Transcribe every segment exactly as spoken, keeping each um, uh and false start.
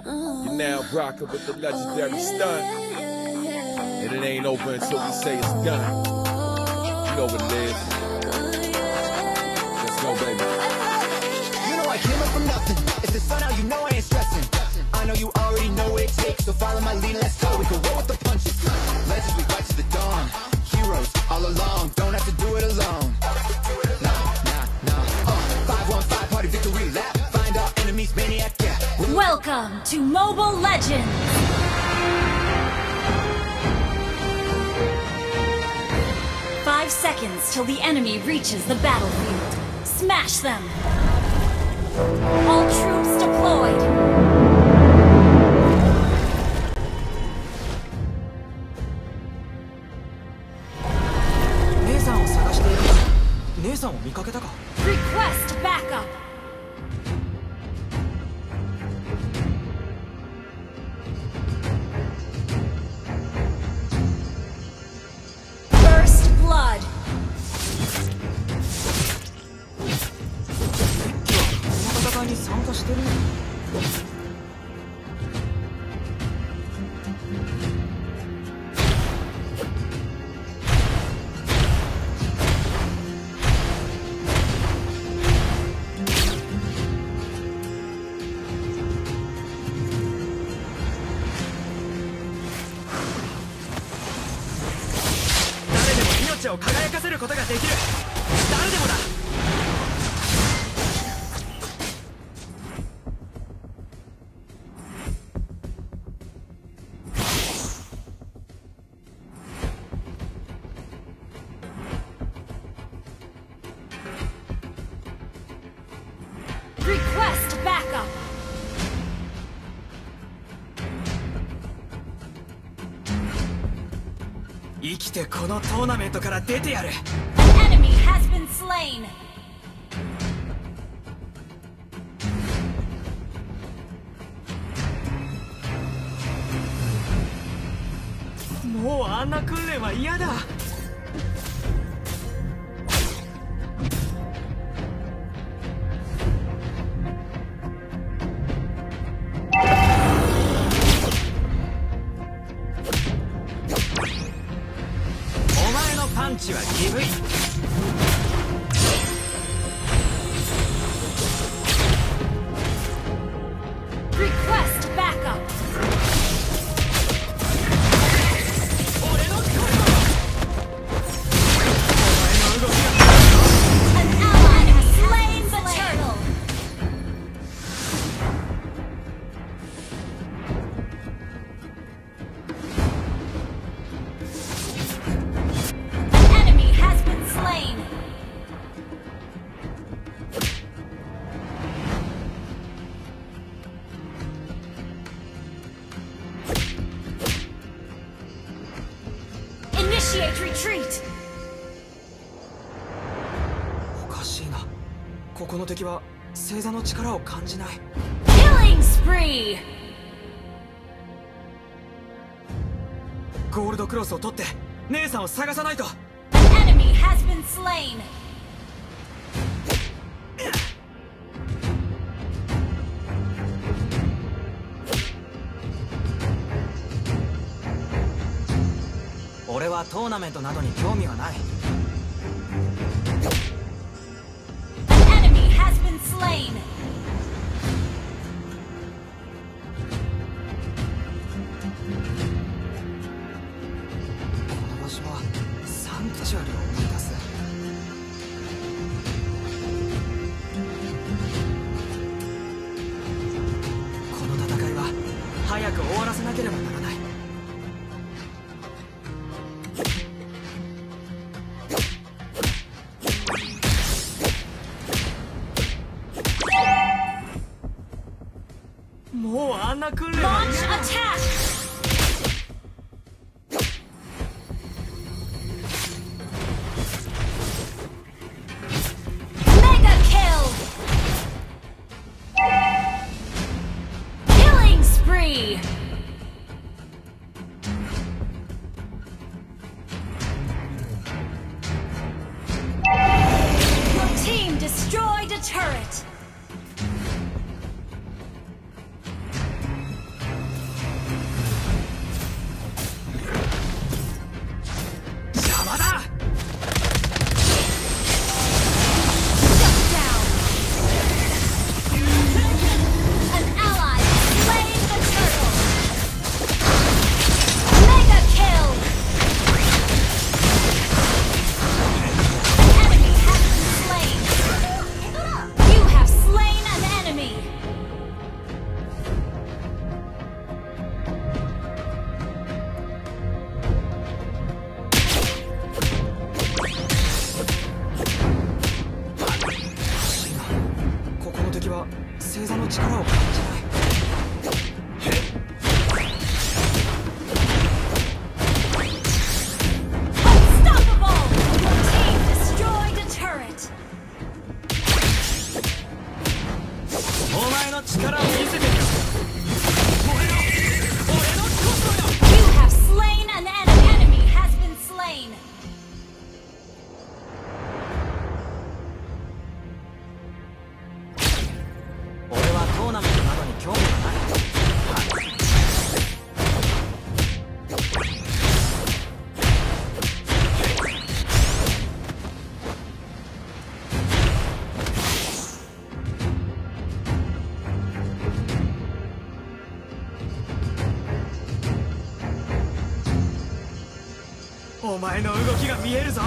You're now rocking with the legendary stunt. And it ain't over until we say it's done. You know what it is. Let's go, baby. You know I came up from nothing. It's the sun out, you know I ain't stressing. I know you already know what it takes, so follow my lead, let's go. We can roll with the punches. Legends, we fight to the dawn. Heroes all along, don't have to do it alone. Nah, nah, nah. Uh, five one five party victory lap. Find our enemies, maniac, yeah. Welcome to Mobile Legends! Five seconds till the enemy reaches the battlefield. Smash them! All troops deployed! Request backup! First blood! Request backup! An enemy has been slain! Request backup! An ally has slain the turtle! An enemy has been slain! Initiate retreat! おかしいな。ここの敵は星座の力を感じない。 Killing spree! ゴールドクロスを取って姉さんを探さないと。 An enemy has been slain! 俺はトーナメントなどに興味はない。 An enemy has been slain! この場所はサンクチュアリを思い出す。この戦いは早く終わらせなければならない。もうあんな訓練は Launch attack! Mega kill! Killing spree! Your team destroyed a turret! 星座の力を感じない。お前の力を見せてみろ。俺の俺のコストよ。 You have slain an enemy has been slain. 俺はトーナメントなどに興味がない。お前の動きが見えるぞ。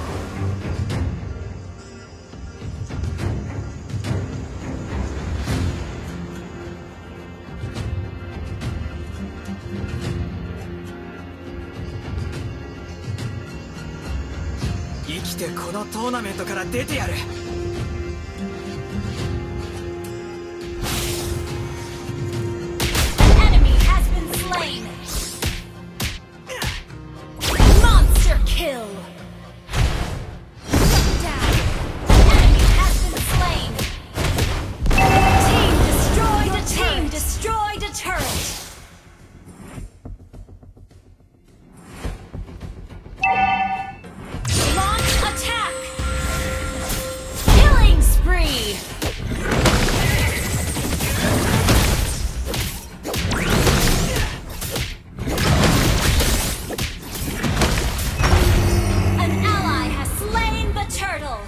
生きてこのトーナメントから出てやる。 Enemy has been slain. Monster kill. Shut down. Enemy has been slain. Team destroyed a team destroyed a turret. Launch attack. Killing spree. An ally has slain the turtle.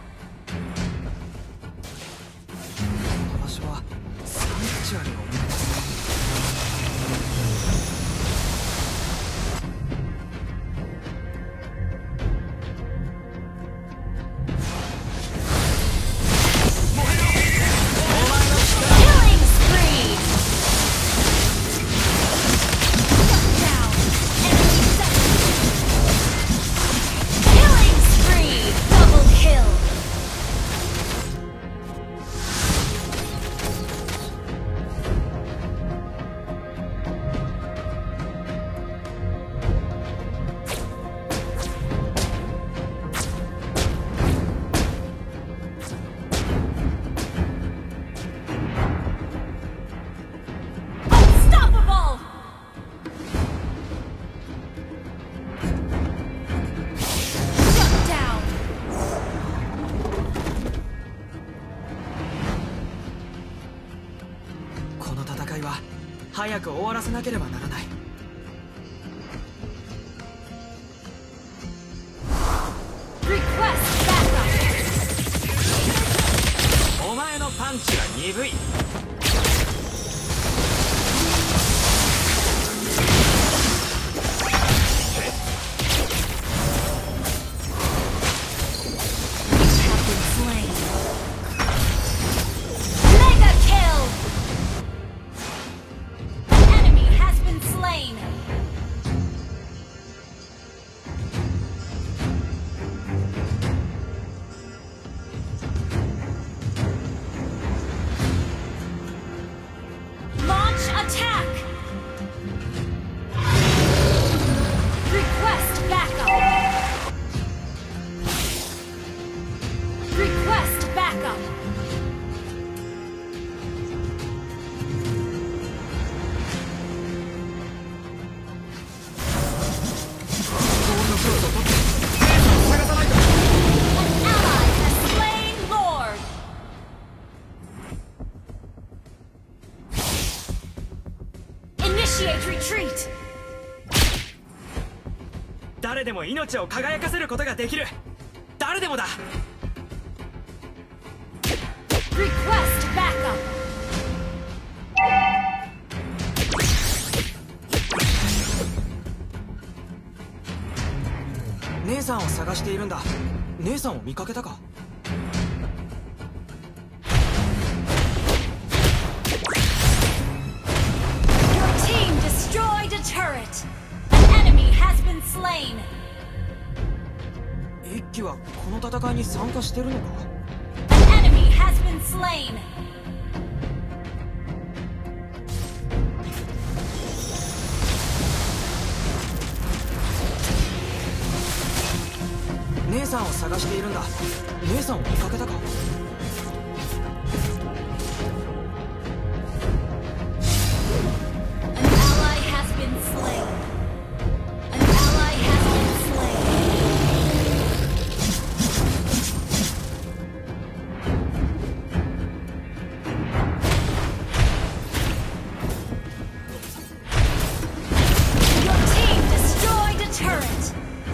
この場所はサンクチュアリを見てます。 Killing spree. Shut down. Enemy second. Killing spree. Double kill. Unstoppable. Shut down. この戦いは早く終わらせなければならない。 Request backup. お前のパンチは鈍い。 Have been slain. Mega kill. Enemy has been slain. Launch attack. Request backup. Request backup. An ally has slain Lord. Initiate retreat. 誰でも命を輝かせることができる。誰でもだ。 Request backup. 姉さんを探しているんだ。姉さんを見かけたか？ Your team destroyed a turret. An enemy has been slain. 一騎はこの戦いに参加してるのか？ An enemy has been slain. 探しているんだ。姉さんを見かけたか？ An ally has been slain. An ally has been slain. Your team destroyed a turret.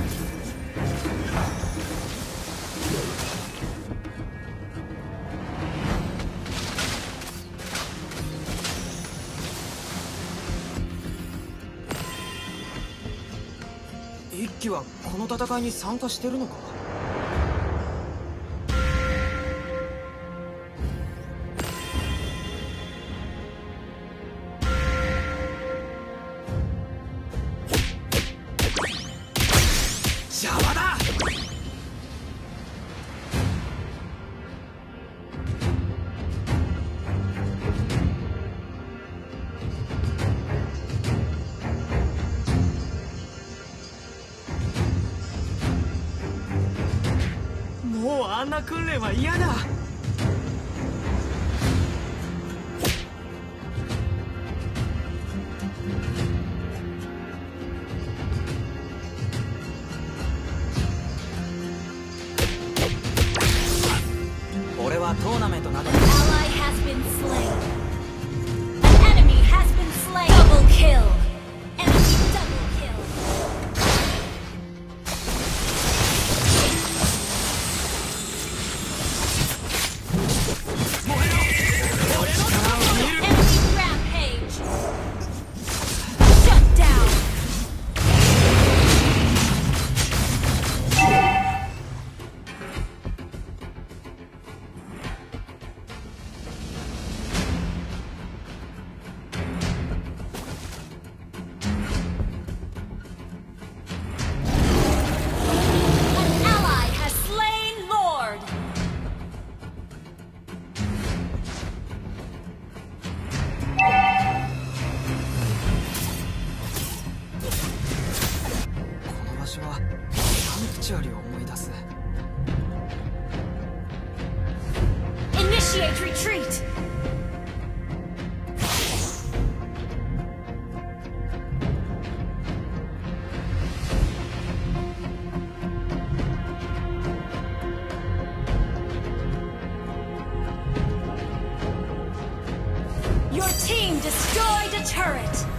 一騎はこの戦いに参加してるのか？邪魔だ！もうあんな訓練は嫌だ。俺はトーナメントなど An ally has been slain. An enemy has been slain. Double kill. Enemy double kill. Enemy rampage. Shut down. An ally has slain Lord. この場所はサンクチュアリを思い出す。 Initiate retreat. Your team destroyed a turret.